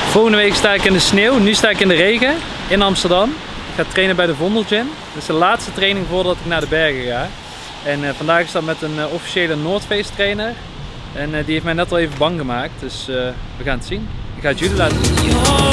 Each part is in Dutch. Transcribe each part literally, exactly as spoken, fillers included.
Volgende week sta ik in de sneeuw, nu sta ik in de regen in Amsterdam. Ik ga trainen bij de Vondel Gym. Dit is de laatste training voordat ik naar de bergen ga. En uh, vandaag is dat met een uh, officiële North Face trainer. En uh, die heeft mij net al even bang gemaakt, dus uh, we gaan het zien. Ik ga het jullie laten zien.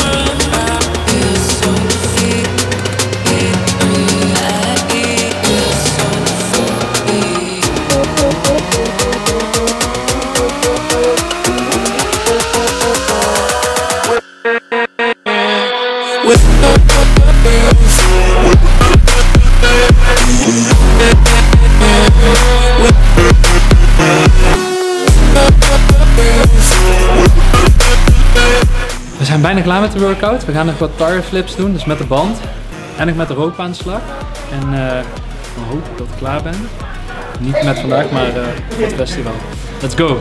We zijn bijna klaar met de workout. We gaan nog wat target flips doen, dus met de band. En ook met de rookbaanslag. En uh, dan hoop ik dat ik klaar ben. Niet met vandaag, maar uh, het festival. Let's go!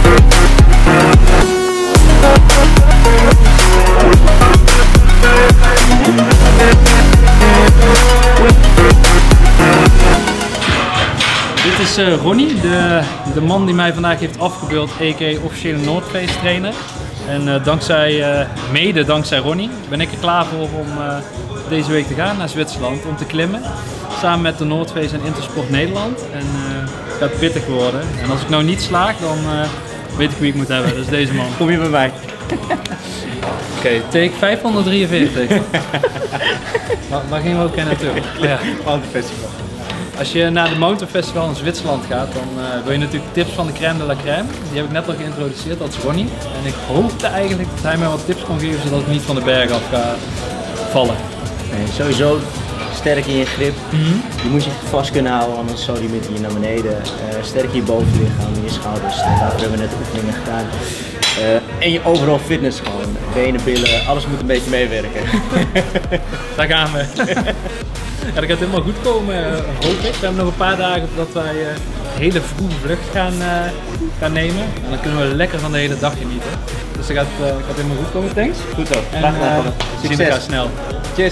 Dit is uh, Ronnie, de, de man die mij vandaag heeft afgebeeld, a k a officiële North Face trainer. En uh, dankzij, uh, mede dankzij Ronnie ben ik er klaar voor om uh, deze week te gaan naar Zwitserland om te klimmen. Samen met de North Face en Intersport Nederland. En uh, het gaat pittig worden. En als ik nou niet slaag, dan uh, weet ik wie ik moet hebben. Dat is deze man. Kom je bij mij? Oké, okay, take vijfhonderddrieënveertig. waar, waar gingen we ook naartoe? Ja. Mountain Festival. Als je naar de Mountain Festival in Zwitserland gaat, dan uh, wil je natuurlijk tips van de crème de la crème. Die heb ik net al geïntroduceerd, dat is Ronnie. En ik hoopte eigenlijk dat hij mij wat tips kon geven, zodat ik niet van de berg af ga vallen. Nee, sowieso sterk in je grip. Mm-hmm. Je moet je vast kunnen houden, anders zal die met je naar beneden. Uh, sterk in je bovenlichaam, in je schouders. Daarvoor hebben we net de oefeningen gedaan. Uh, en je overal fitness gewoon. Benen, billen, alles moet een beetje meewerken. Daar gaan we. Ja, dat gaat helemaal goed komen, uh, hoop ik. We hebben nog een paar dagen voordat wij uh, een hele vroege vlucht gaan, uh, gaan nemen. En dan kunnen we lekker van de hele dag genieten. Dus dat gaat, uh, gaat helemaal goed komen, thanks. Goed zo. En uh, we zien elkaar snel. Cheers.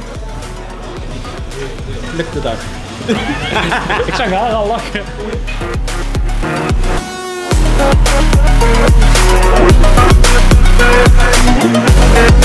Lukt de dag. Ik zag haar al lachen.